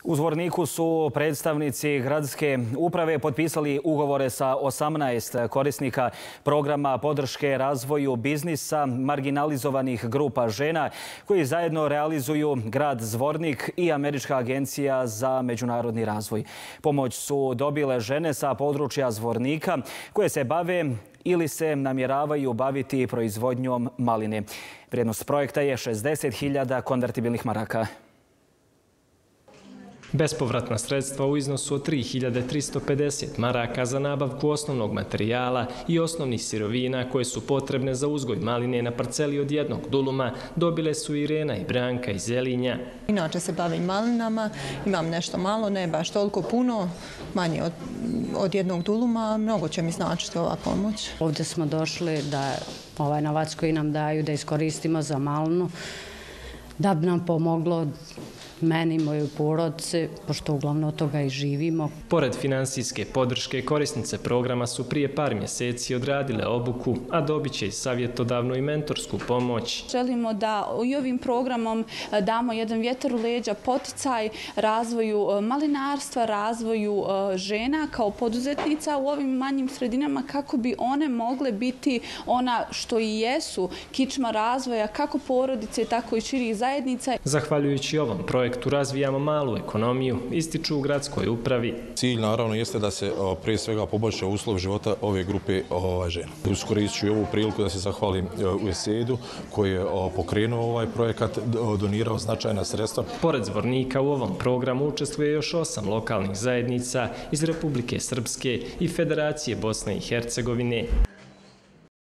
U Zvorniku su predstavnici gradske uprave potpisali ugovore sa 18 korisnika programa podrške razvoju biznisa marginalizovanih grupa žena koji zajedno realizuju grad Zvornik i Američka agencija za međunarodni razvoj. Pomoć su dobile žene sa područja Zvornika koje se bave ili se namjeravaju baviti proizvodnjom maline. Vrijednost projekta je 60.000 konvertibilnih maraka. Bespovratna sredstva u iznosu od 3.350 maraka za nabavku osnovnog materijala i osnovnih sirovina koje su potrebne za uzgoj maline na parceli od 1 duluma dobile su Irena i Branka iz Zelinja. Inače se bavim malinama, imam nešto malo, ne baš toliko puno, manje od 1 duluma, mnogo će mi značiti ova pomoć. Ovdje smo došli da ovaj novac koji nam daju da iskoristimo za malinu, da bi nam pomoglo meni i mojoj porodici, pošto uglavnom od toga i živimo. Pored finansijske podrške, korisnice programa su prije par mjeseci odradile obuku, a dobit će i savjetodavnu i mentorsku pomoć. Želimo da i ovim programom damo jedan vjetar u leđa, poticaj razvoju malinarstva, razvoju žena kao poduzetnica u ovim manjim sredinama kako bi one mogle biti ona što i jesu, kičma razvoja kako porodice, tako i širih zajednica. Zahvaljujući ovom projektu razvijamo malu ekonomiju, ističu u gradskoj upravi. Cilj naravno jeste da se prije svega poboljša uslov života ove grupe žena. Iskoristit ću ovu priliku da se zahvalim USAID-u koji je pokrenuo ovaj projekat, donirao značajna sredstva. Pored Zvornika u ovom programu učestvuje još 8 lokalnih zajednica iz Republike Srpske i Federacije Bosne i Hercegovine.